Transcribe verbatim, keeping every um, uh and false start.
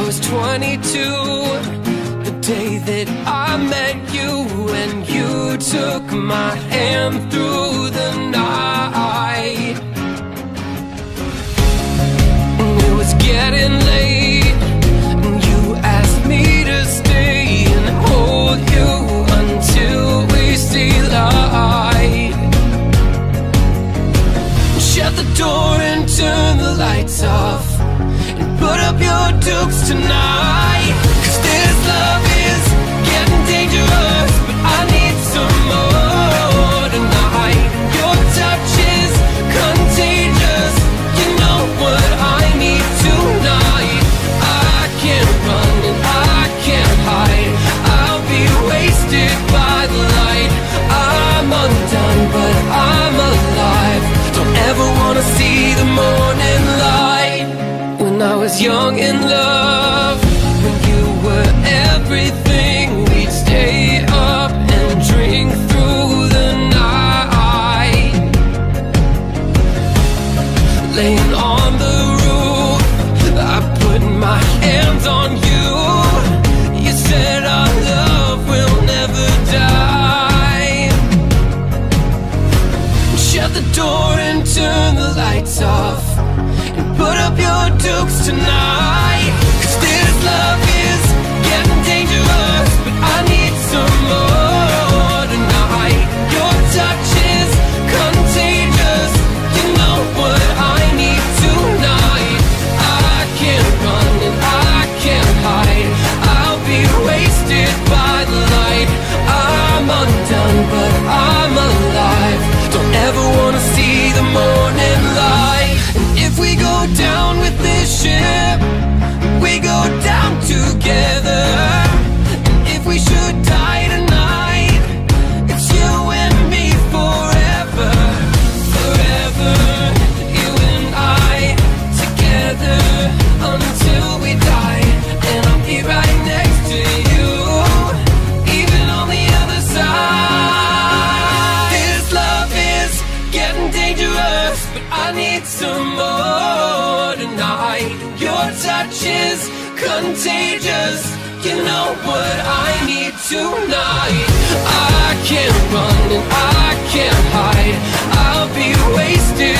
was twenty-two, the day that I met you, and you took my hand through the night. And it was getting late, and you asked me to stay and hold you until we see light. Shut the door and turn the lights off, and put up your dukes tonight. 'Cause this love is getting dangerous, but I need some more tonight. Your touch is contagious, you know what I need tonight. I can't run and I can't hide, I'll be wasted by the light. I'm undone but I'm alive, don't ever wanna see the morning light. When I was young in love, when you were everything, we'd stay up and drink through the night. Laying on the roof, I put my hands on you. You said our love will never die. Shut the door and turn the lights off, and put up your dukes tonight. 'Cause this love is getting dangerous, but I need some more tonight. Your touch is contagious, you know what I need tonight. I can't run and I can't hide, I'll be wasted by the light. I'm undone but I'm alive, don't ever wanna see the morning light. And if we go down with this ship, we go down together. And if we should die tonight, it's you and me forever, forever. You and I together until we die, and I'll be right next to you, even on the other side. This love is getting dangerous, but I need some more tonight. Your touch is contagious, you know what I need tonight. I can't run and I can't hide, I'll be wasted